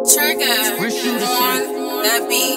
Trigger on that beat.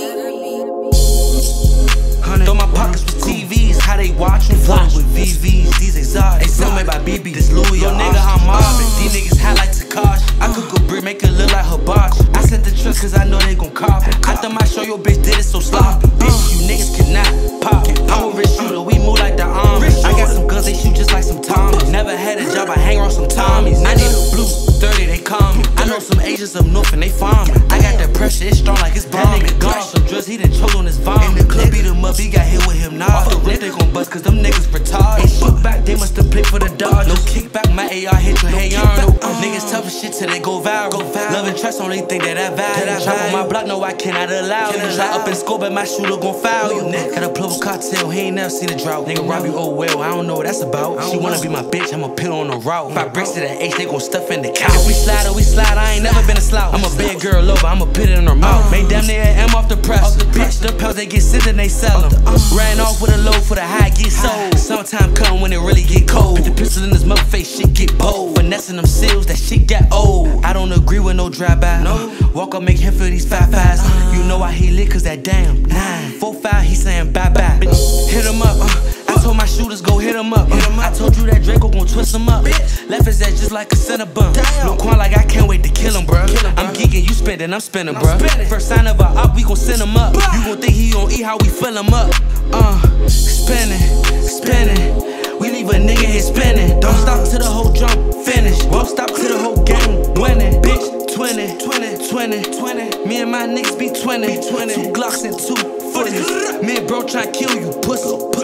Throw my pockets with TVs, how they watch me flow with VVs, these exotics. They sell me by BB, this Louis, yo nigga, I'm mobbing. These niggas high like Takashi. I cook a brick, make it look like hibachi. I sent the truck cause I know they gon' cop it. I thought my show your bitch did it so sloppy. Bitch, you niggas cannot pop. I'm a rich shooter, we move like the army. I got some guns, they shoot just like some Tommies. Never had a job, I hang around some Tommies. I need a blue 30, they call me. I know some Asians up north and they farming. I got that pressure, it's strong like it's bombing. That nigga gone some drugs, he done choked on his vomit. In the club, beat him up, he got hit with him now. Off the rip, they gon' bust cause them niggas retarded. Ain't shoot back, they musta play for the Dodgers. No kickback, my AR hit your hey on. Niggas tough as shit till they go viral. Love and trust, only thing that I value. Drop on my block, no I cannot allow you. Shot up and score, but my shooter gon' foul you. Got a plug with cartel, he ain't never seen a drought. Nigga rob you, oh well, I don't know what that's about. She wanna be my bitch, I'ma put on the route. If I break to that H, they gon' stuff in the couch. If we slide, I ain't never been a slouch. I'm a bad girl over, I'ma put it in her mouth. Made damn near M off the press. Bitch, the pills they get sent and they sell them. Ran off with a load for the high get sold. Sometime come when it really get cold. Put the pistol in his mother face, shit get bold. Finessing them seals, that shit got old. I don't agree with no drive-by. Walk up, make him feel these 5-5s. You know why he lit, cause that damn 9-4-5, he saying bye-bye. Hit him up, I told my shooters go hit him up. I told you that Draco gon' twist him up. Left his ass just like a Cinnabon. No quan like I can't wait to kill him, bruh. I'm geeking, you spending, I'm spinning, bruh. First sign of a up, we gon' send him up. You gon' think he gon' eat how we fill him up. Spinning. We leave a nigga here spinning. Don't stop till the whole jump finish. Won't stop till the whole game winning. Bitch, 20. Me and my niggas be 20. 2 Glocks and 2 footies. Me and bro try kill you, pussy.